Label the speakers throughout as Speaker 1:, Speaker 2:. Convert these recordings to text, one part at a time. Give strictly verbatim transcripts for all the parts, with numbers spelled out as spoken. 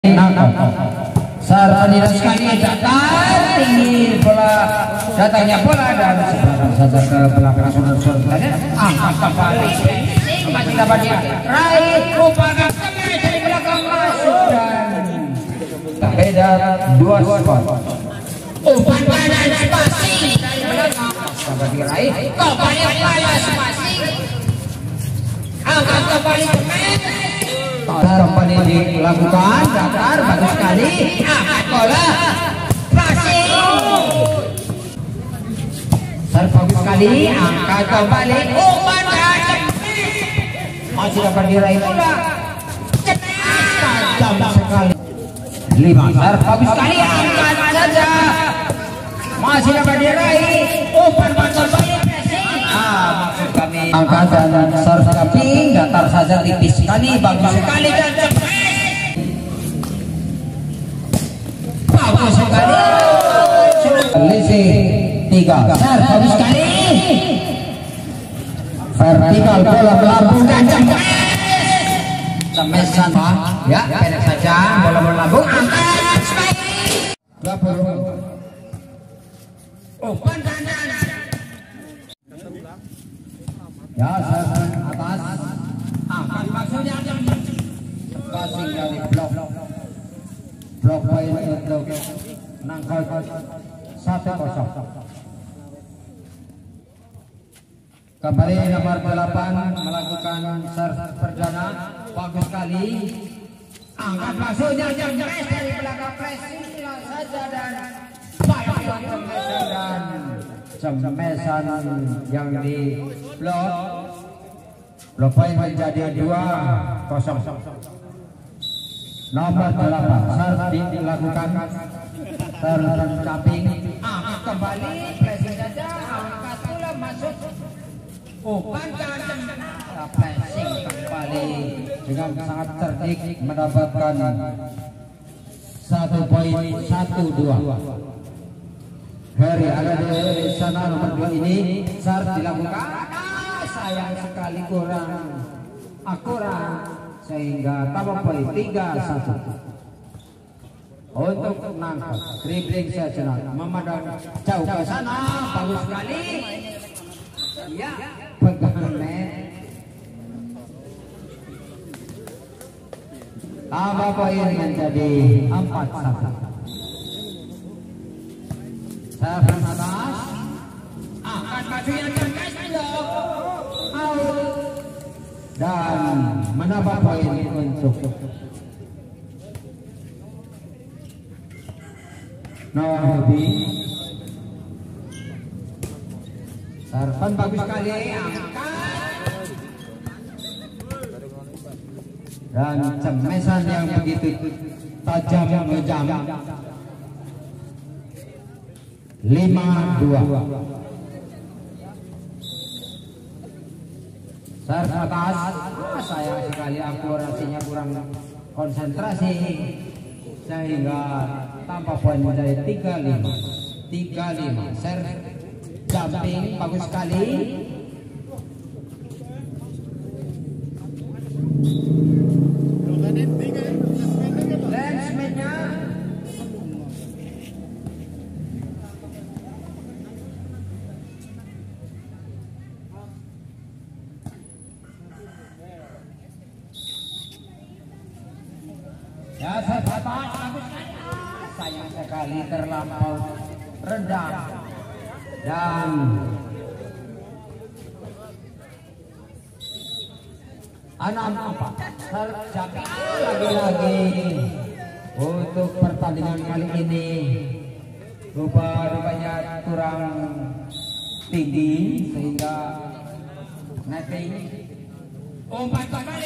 Speaker 1: Sarani sekali datang tinggi bola datangnya bola dan sebarang saja ke belakang saudara-saudara angkat kembali masih dapat dia raih rupakan kembali dari belakang masuk dan beda dua skor umpan balas pasti dari belakang dapat diraih kembali balas pasti angkat kembali kembali dilakukan datar bagus sekali angkat bola passing serve bagus sekali angkat kembali umpan dan masih dapat diraih bola tajam sekali lima serve bagus sekali angkat saja masih dapat diraih umpan kembali maksud kami angkat dan serve kami datar saja tipis sekali bagus sekali dan bagus sekali lisi tiga serve bagus sekali vertikal bola melambung dan cemesan ya pendek saja bola melambung angkat dua puluh umpan kanan ya serve atas angkat maksudnya passing dari blok blok poin untuk nangkal satu kosong kembali nomor delapan melakukan serve perdana bagus sekali angkat maksudnya jam dari belakang pressing saja dan dan cemesan yang di blok blok poin menjadi dua kosong nomor delapan serve dilakukan serve camping angkat kembali pressing saja angkat pula masuk umpan kanan pressing kembali dengan sangat cerdik mendapatkan satu poin satu dua. Heri ada di sana nomor dua ini serve dilakukan sayang sekali kurang akurat sehingga tambah poin tiga satu untuk nangkap dribbling sejenak memandang jauh ke sana bagus sekali ya pegang net tambah poin menjadi empat satu serve atas angkat maju yang cerdas dan menambah poin untuk Noah Hobi servan bagus sekali angkat dan cemesan yang begitu tajam ngejam lima dua serve atas sayang sekali akurasinya kurang konsentrasi sehingga tambah poin menjadi tiga lima tiga lima serve jumping bagus sekali landsman-nya ya serve atas sayang sekali terlampau rendah dan enam empat serve lagi-lagi untuk pertandingan kali ini rupa-rupanya kurang tinggi sehingga netting umpan kembali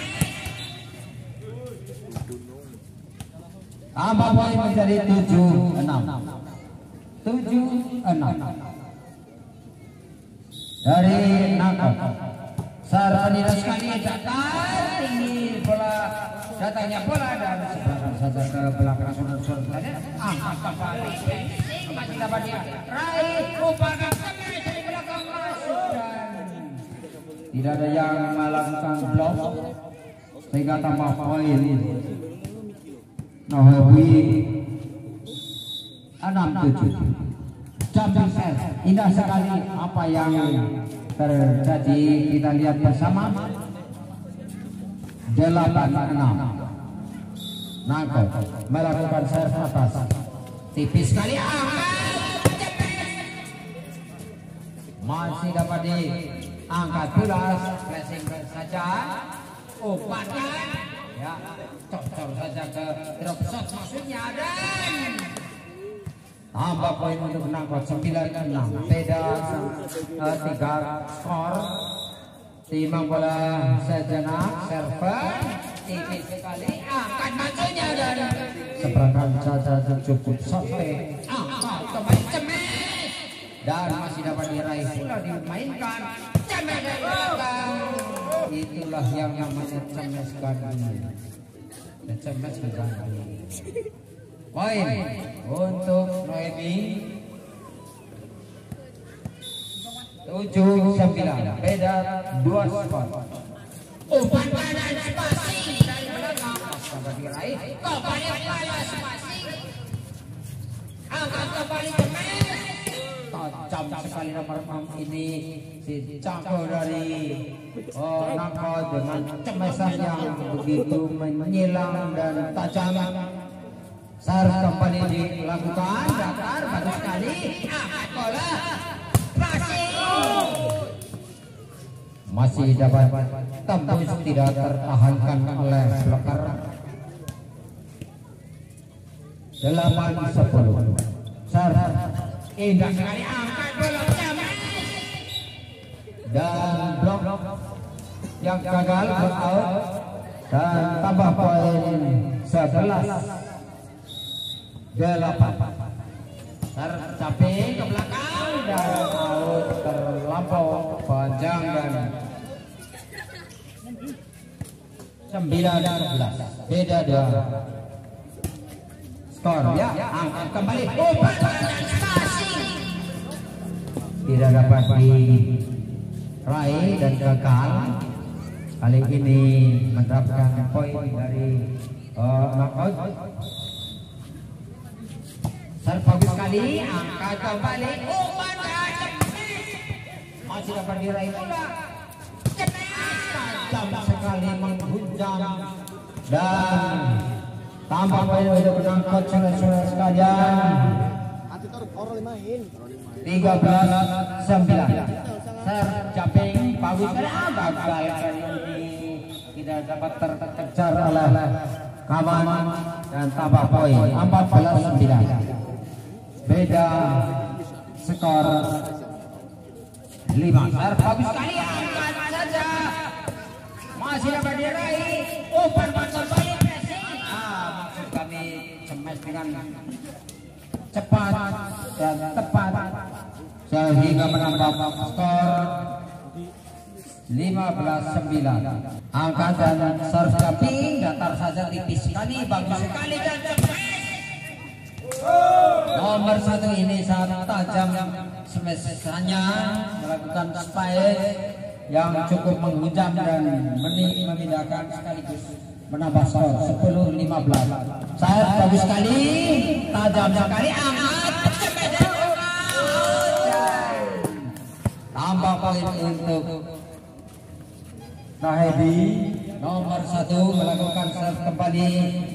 Speaker 1: tambah poin menjadi tujuh enam tujuh enam dari nangkap Sarani sekali datang tinggi bola datangnya bola dan sebarang saja ke belakang saudara-saudara angkat kembali masih dapat dia raih rupakan kembali dari belakang masuk dan tidak ada yang melakukan blok sehingga tambah poin Nawawi enam tujuh. Jumping set, indah sekali apa yang terjadi, kita lihat bersama. Delapan enam. Nangko melakukan serve atas, tipis sekali, masih dapat diangkat pulas, flashing saja, umpannya ya cocok saja ke drop shot maksudnya, dan tambah poin untuk Nangko sembilan enam, beda uh, tiga skor. Timbang bola sejenak, server tipis sekali, angkat majunya dan seberangkat saja cukup sote, angkat kembali cemes dan masih dapat diraih pula, dimainkan cemes dari belakang. Itulah yang namanya cemes gandhi, cemes gandhi. Poin untuk Noemi tujuh sembilan, beda dua skor. Umpan kanan spasi dari belakang, sampai diraih kembali bola spasi, angkat kembali cemes, tajam sekali nomor enam ini si Cangko dari oh, Nangko dengan cemesan yang begitu menyilang dan tajam. Sar kembali dilakukan, datar bagus sekali, angkat bola masih dapat tembus, tidak tertahankan oleh blocker. Delapan sepuluh. Sar indah sekali, angkat bola dan blok yang gagal out dan tambah poin sebelas delapan. Sar capek ke belakang dan out terlampau panjang dan sembilan sebelas, beda dua skor ya. Angkat kembali, umpan tidak dapat diraih dan gagal. Kali ini mendapatkan poin dari uh, knockout. Sar bagus sekali, angkat kembali, umpan masih dapat diraih pula, tajam sekali menghujam dan tambah poin untuk Nangko saudara sekalian. Tiga belas sembilan. Ser jumping bagus sekali, gagal kali ini, tidak dapat terkejar oleh kawan dan tambah poin empat belas sembilan. Beda skor lima. Ser bagus sekali, angkat saja, masih dapat diraih, umpan masuk balik pressing. Ah, maksud kami cemas dengan cepat dan tepat sehingga menambah skor lima belas sembilan. Angkat dan serve jumping, datar saja tipis sekali, bagus sekali dan cepat. Nomor satu ini sangat tajam semestinya melakukan spike yang cukup menghujam dan memindahkan sekaligus menambah skor sepuluh lima belas. Saya bagus sekali, tajam sekali, angkat tambah poin untuk Nahedi. Nomor satu melakukan serve kembali,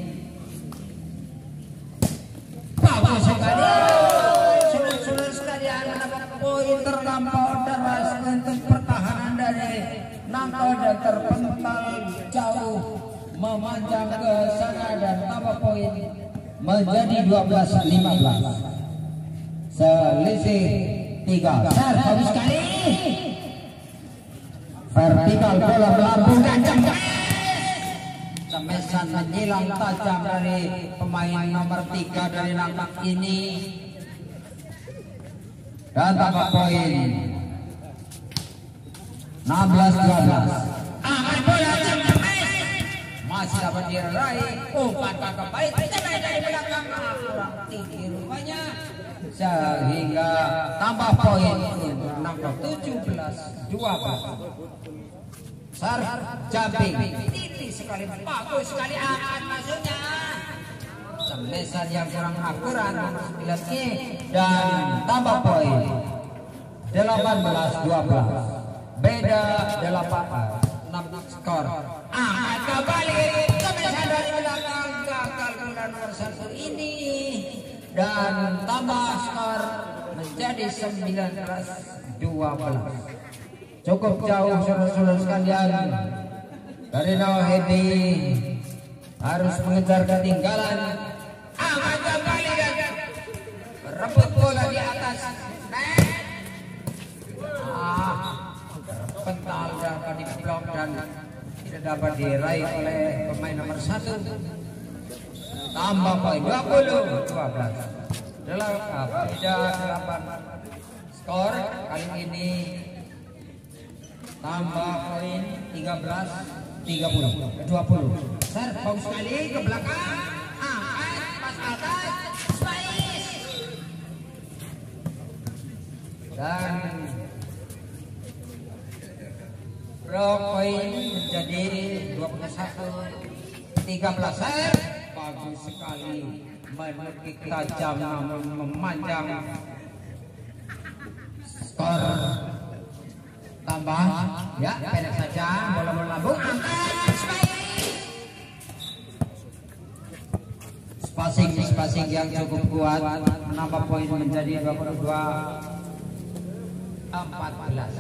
Speaker 1: bagus sekali. Saudara-saudara sekalian, mendapat poin terlampau deras untuk pertahanan dari Nangko dan terpental jauh memanjang ke sana dan tambah poin menjadi dua belas lima belas. Selisih tiga. Ser bagus sekali, vertikal bola melambung dan cemes. Cemesan menyilang tajam dari pemain nomor tiga dari Nangko ini dan tambah poin enam belas dua belas. Angkat bola cemes, masih dapat diraih, umpan kembali cemes dari belakang, kurang tinggi rupanya sehingga tambah poin untuk Nangko tujuh belas dua belas. Sar jumping tipis sekali, bagus sekali, angkat maksudnya lesan yang kurang akurat nomor sembilan ini dan tambah poin delapan belas dua belas, beda delapan enam skor. Angkat kembali kemesan dari belakang, gagal guna nomor satu ini dan tambah skor menjadi sembilan belas dua belas. Cukup jauh saudara-saudara sekalian. Dari Hebi harus mengejar ketinggalan. Angkat kembali dan rebut bola di atas. Ah, pental dapat diblok dan tidak dapat diraih oleh pemain nomor satu. Tambah poin dua puluh dua belas. Delapan beda delapan skor kali ini. Tambah poin tiga belas tiga puluh dua puluh. Ser bagus sekali ke belakang. Angkat pas atas. Spais. Dan poin menjadi dua puluh satu tiga belas. Ser bagus sekali menekik tajam namun memanjang. Skor tambah ya pendek saja, bola bola lambung angkat spacing spacing yang cukup kuat menambah poin menjadi dua puluh dua empat belas.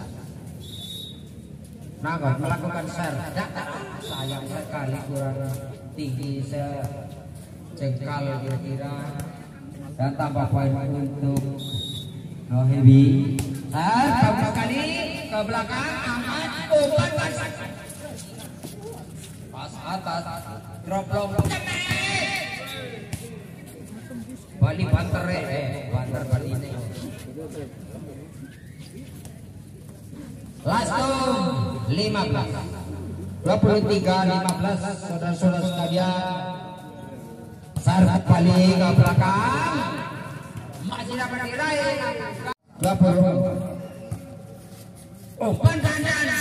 Speaker 1: Nah, melakukan serve sayang sekali kurang tinggi sejengkal kira-kira dan tambah poin untuk Hebi. Serve bagus sekali ke belakang, angkat, umpan pas atas, drop long, Bali banter eh, banter Bali ini. Lastum lima belas, dua puluh tiga lima belas, saudara-saudara sekalian. Serve kembali ke belakang, masih dapat diraih. dua puluh. Umpan kanan